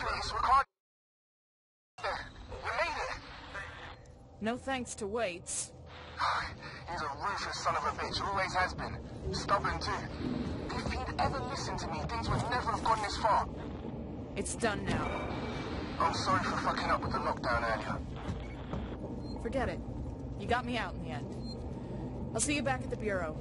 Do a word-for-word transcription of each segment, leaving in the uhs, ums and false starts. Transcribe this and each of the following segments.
It's required. We made it. No thanks to Waits. He's a ruthless son of a bitch, always has been. Stubborn too. If he'd ever listened to me, things would never have gone this far. It's done now. I'm sorry for fucking up with the lockdown earlier. Forget it. You got me out in the end. I'll see you back at the Bureau.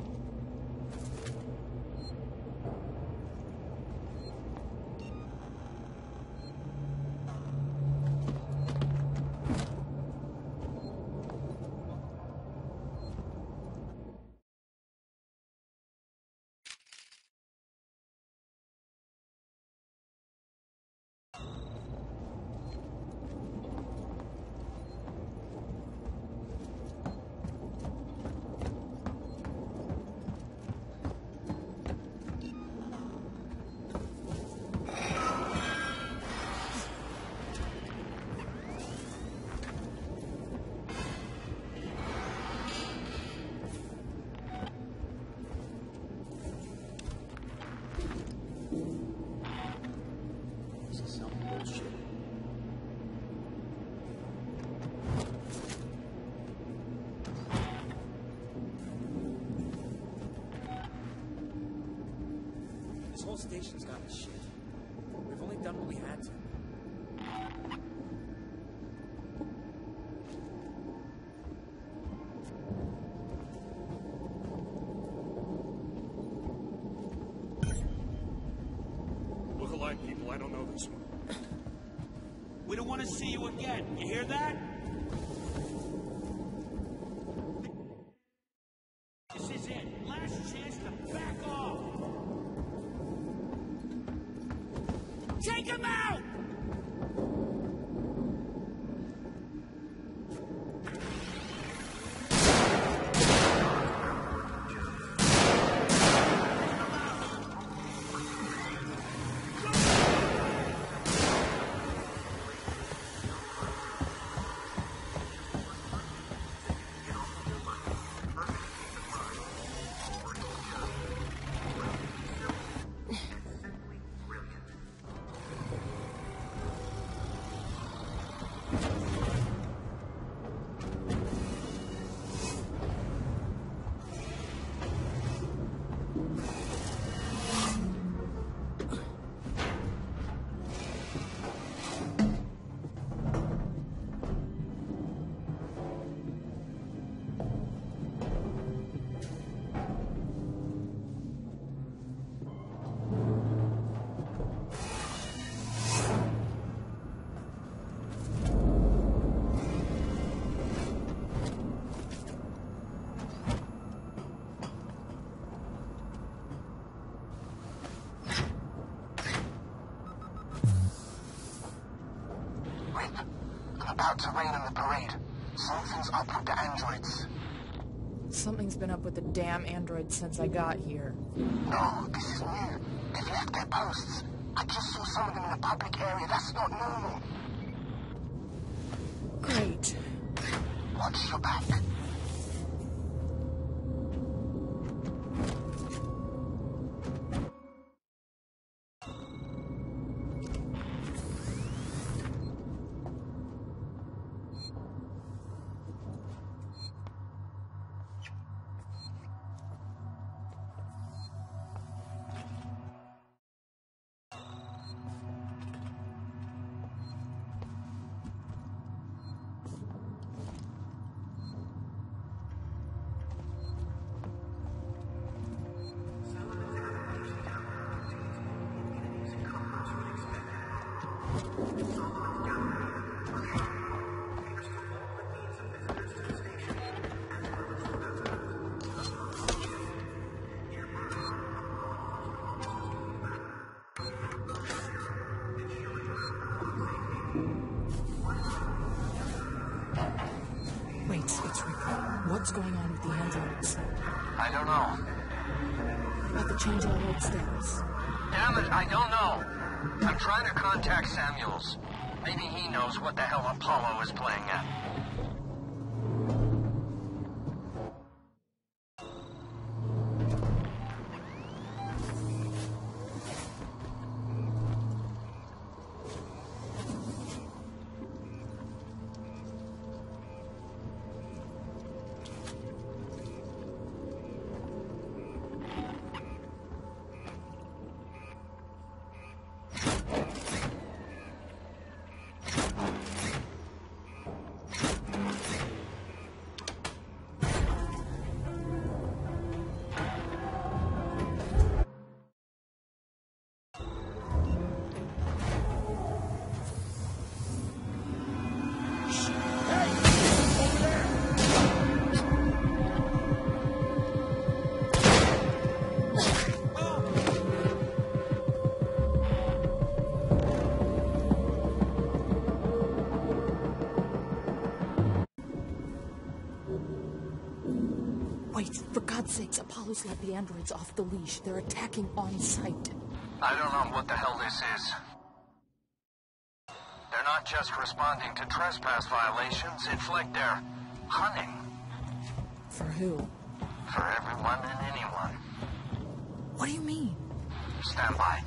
This whole station's gone to shit. We've only done what we had to. Look alive, people. I don't know this one. We don't want to see you again. You hear that? This is it. Last chance to back off. Take him out! About to rain in the parade. Something's up with the androids. Something's been up with the damn androids since I got here. No, this is new. They've left their posts. I just saw some of them in a public area. That's not normal. Great. Watch your back. Wait, it's Ripley. What's going on with the androids? I don't know. About the change in alert status. Damn it, I don't know. I'm trying to contact Samuels. Maybe he knows what the hell Apollo is playing at. the androids off the leash. They're attacking on sight. I don't know what the hell this is. They're not just responding to trespass violations, it's like they're hunting. For who? For everyone and anyone. What do you mean? Stand by.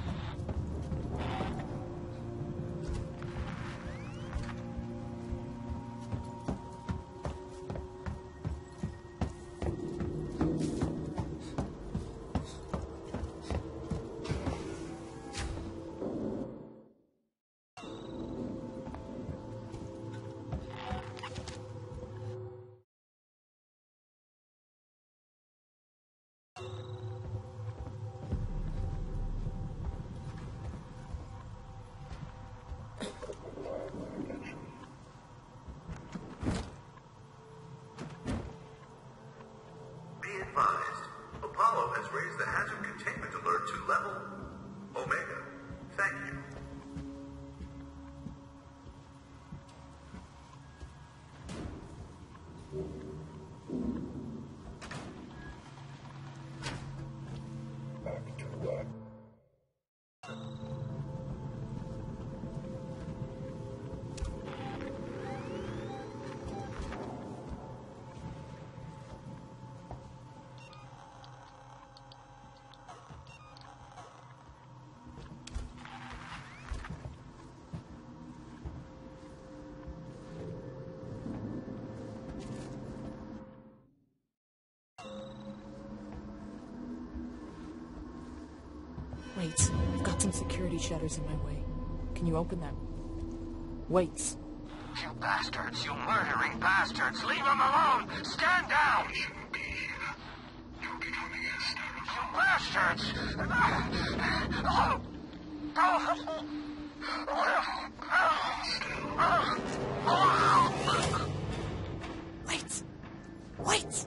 Raise the hazard containment alert to level Omega. Thank you. Back to work. Wait, I've got some security shutters in my way. Can you open them? Wait. You bastards, you murdering bastards! Leave him alone! Stand down! You shouldn't be here. You're becoming a stereo. You bastards! Wait! Wait!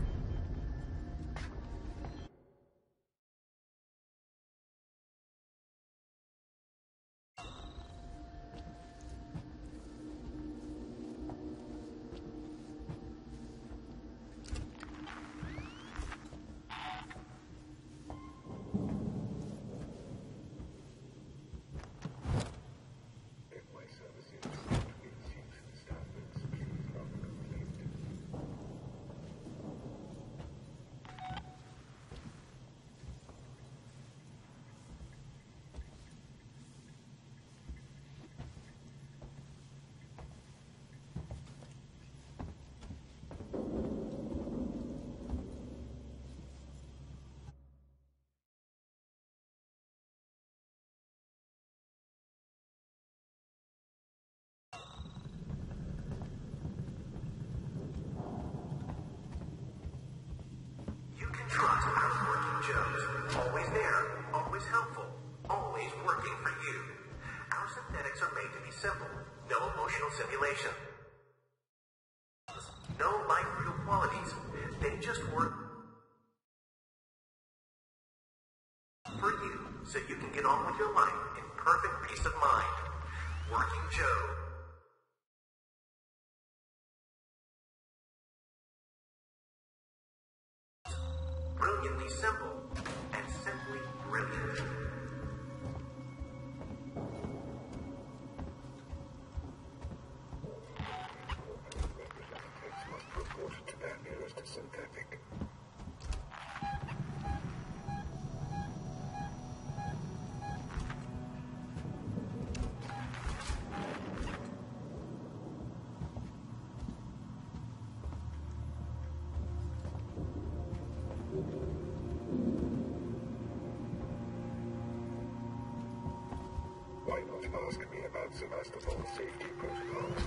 Trust our working Joes. Always there, always helpful, always working for you. Our synthetics are made to be simple. No emotional simulation. No life real qualities. They just work for you, so you can get on with your life in perfect peace of mind. Working Joe. Brilliantly simple and simply brilliant. Representatives must report to their nearest synthetic. Why not ask me about Sevastopol safety protocols?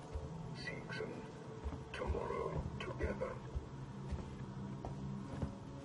Tomorrow together.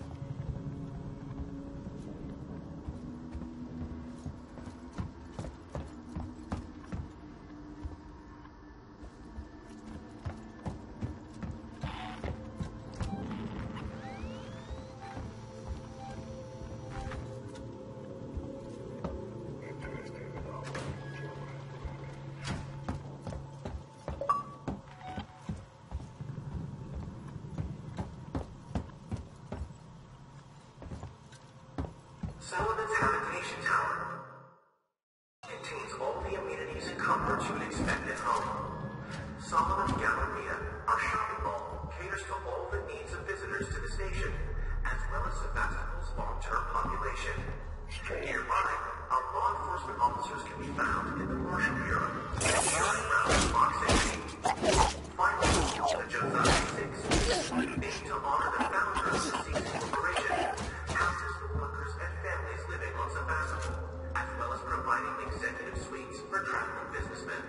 Solomon's Habitation Tower contains all the amenities and comforts you would expect at home. Solomon's Galleria, our shopping mall, caters to all the needs of visitors to the station, as well as Sevastopol's long-term population. Nearby, our law enforcement officers can be found in the Marshal Bureau, around Box eighty. Finally, the Josiah six, named to honor the founder of the Seas Corporation, houses the workers and families living on Sevastopol, as well as providing executive suites for traveling businessmen.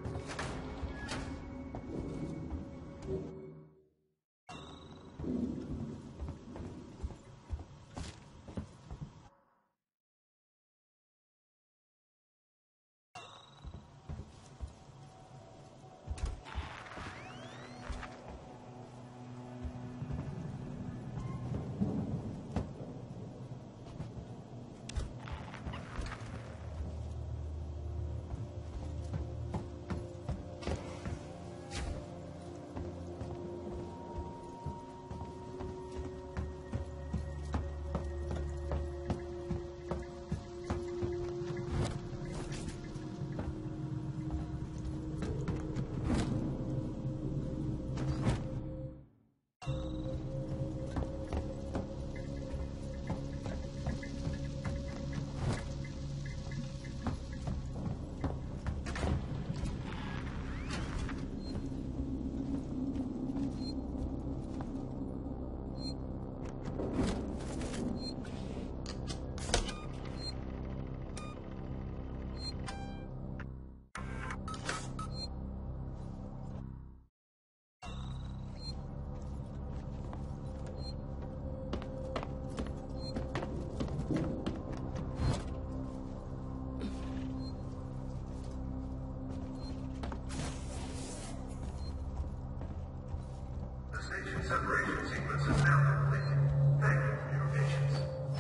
Separation sequence is now complete. Thank you for your patience.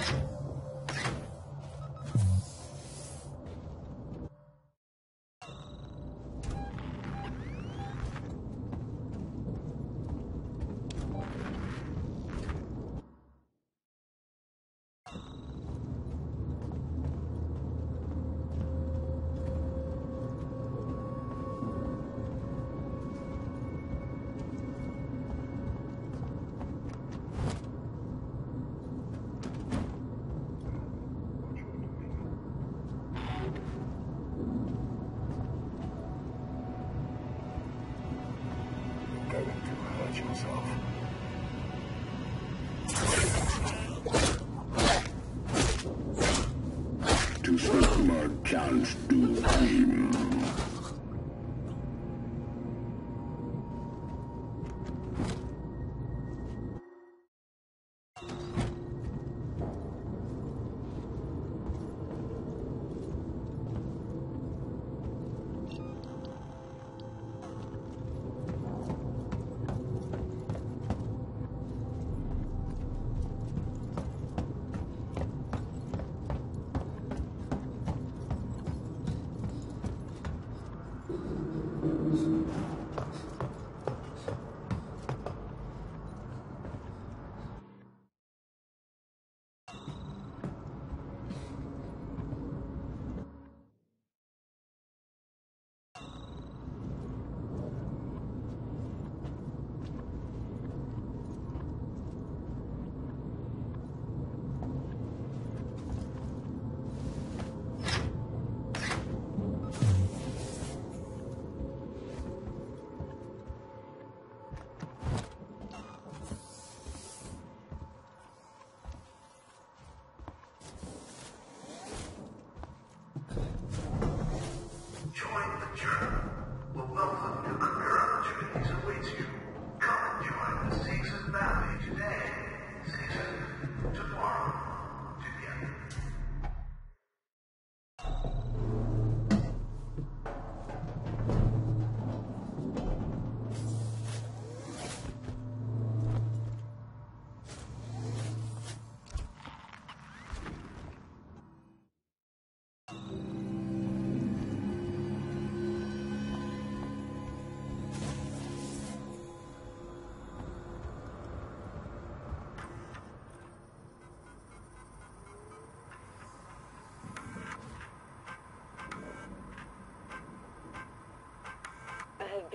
To Supermark can't do crime.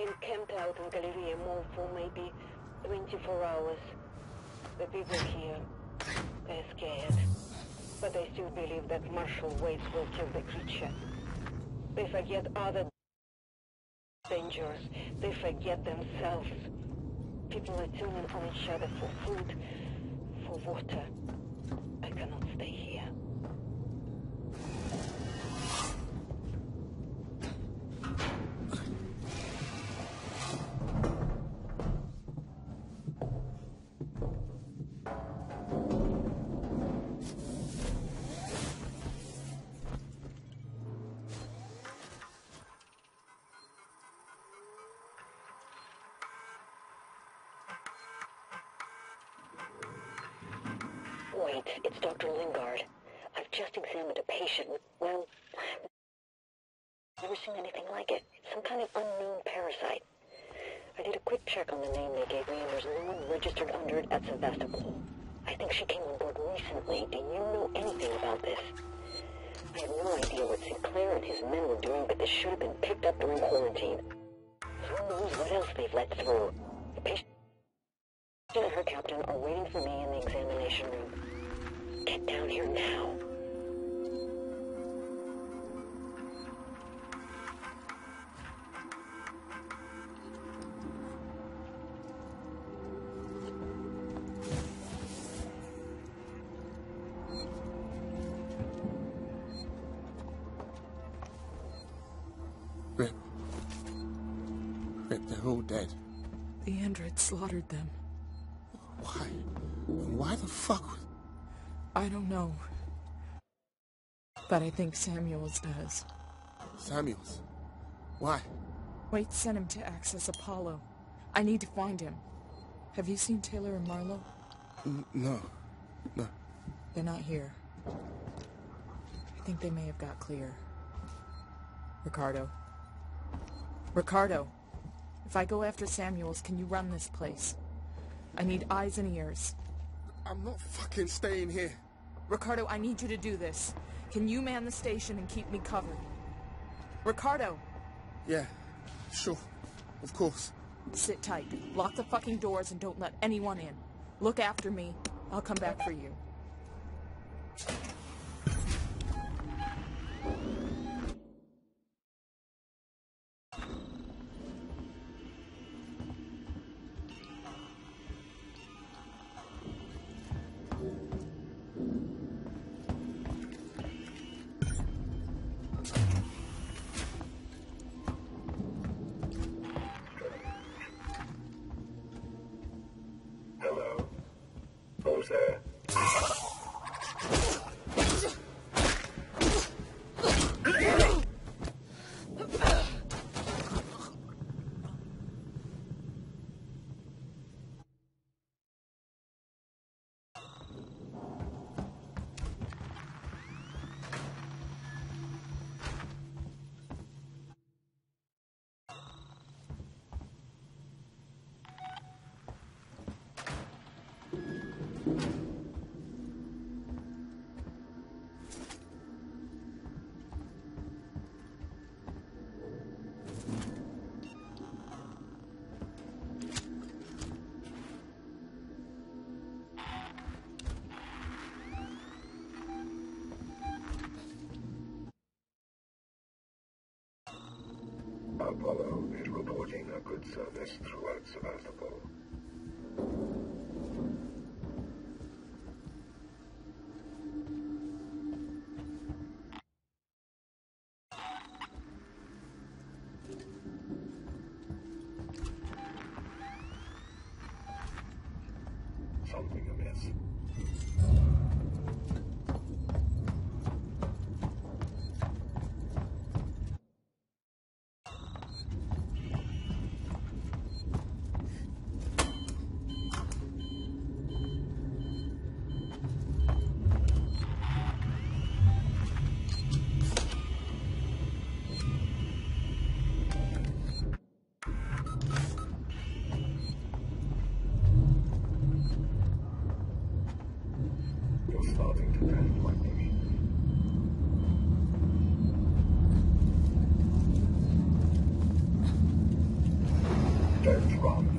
been camped out in Galleria Mall for maybe twenty-four hours. The people here, they're scared. But they still believe that martial waves will kill the creature. They forget other dangers. They forget themselves. People are tuning on each other for food, for water. I cannot stay here. Wait, it's Doctor Lingard. I've just examined a patient with, well, never seen anything like it. Some kind of unknown parasite. I did a quick check on the name they gave me, and there's no one registered under it at Sevastopol. I think she came on board recently. Do you know anything about this? I have no idea what Sinclair and his men were doing, but this should have been picked up during quarantine. Who knows what else they've let through? The patient and her captain are waiting for me in the examination room. Get down here now. Rip. Rip, they're all dead. The android slaughtered them. Why? Why the fuck? I don't know. But I think Samuels does. Samuels? Why? Wait sent him to access Apollo. I need to find him. Have you seen Taylor and Marlowe? N no. No. They're not here. I think they may have got clear. Ricardo. Ricardo! If I go after Samuels, can you run this place? I need eyes and ears. I'm not fucking staying here. Ricardo, I need you to do this. Can you man the station and keep me covered? Ricardo! Yeah, sure. Of course. Sit tight. Lock the fucking doors and don't let anyone in. Look after me. I'll come back for you. Hello? Who's there? Apollo is reporting a good service throughout Sevastopol. Something amiss. Bastards run.